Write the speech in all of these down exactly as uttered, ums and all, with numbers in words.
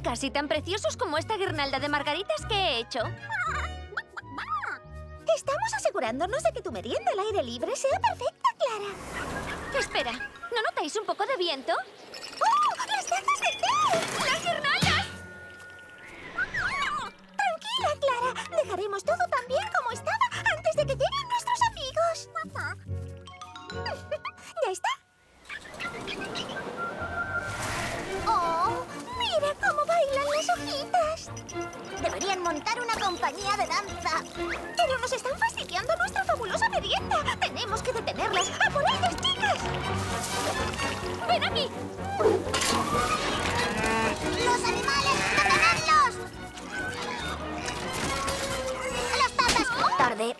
Casi tan preciosos como esta guirnalda de margaritas que he hecho. Estamos asegurándonos de que tu merienda al aire libre sea perfecta, Clara. Espera, ¿no notáis un poco de viento? ¡Oh! ¡Las tazas de té! ¡Las guirnaldas! Tranquila, Clara. Dejaremos todo tan bien como estaba antes de que lleguen nuestros amigos. ¿Ya está? ¡Oh! ¡Mira cómo bailan las hojitas! Deberían montar una compañía de danza. Pero nos están fastidiando nuestra fabulosa merienda. Tenemos que detenerlas. ¡A por ellas, chicas! ¡Ven aquí! ¡Los animales! ¡Detenedlos! ¡Las patas! ¡Tarde!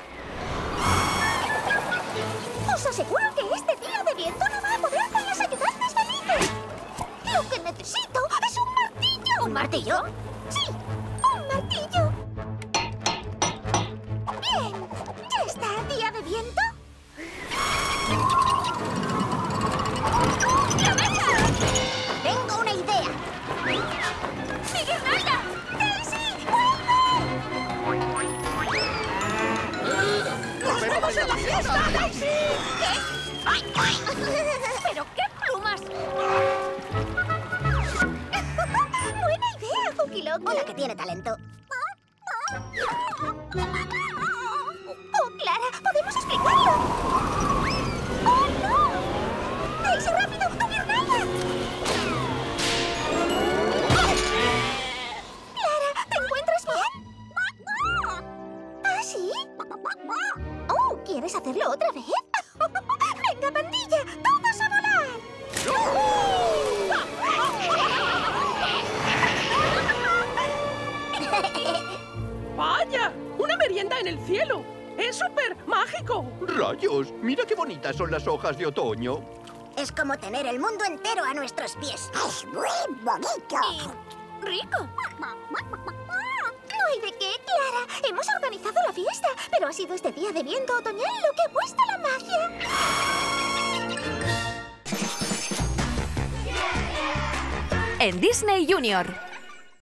Os aseguro que este día de viento no va a poder con las ayudantes felices. Lo que necesito es un martillo. ¿Un martillo? Sí, un martillo. Bien, ¿ya está día de viento? ¡La mesa! Tengo una idea. ¡Mi guirnalda! ¡Daisy, vuelve! ¡Nos vemos en la fiesta, Daisy! ¿Qué? ¡Ay, ay! ¡Pero qué plumas! Buena idea, Cookie Loco. La que tiene talento. Oh, Clara, podemos explicarlo. ¡Oh, no! ¡Daisy, rápido! ¡Tu guirnalda! Clara, ¿te encuentras bien? ¿Ah, sí? Oh, ¿quieres hacerlo otra vez? ¡Venga, pandilla! ¡Todos a volar! ¡Vaya! ¡Una merienda en el cielo! ¡Es súper mágico! ¡Rayos! Mira qué bonitas son las hojas de otoño. Es como tener el mundo entero a nuestros pies. Es muy bonito. Y... rico. No hay de qué, Clara. Hemos organizado la fiesta, pero ha sido este día de viento otoñal lo que ha puesto la magia. En Disney Junior.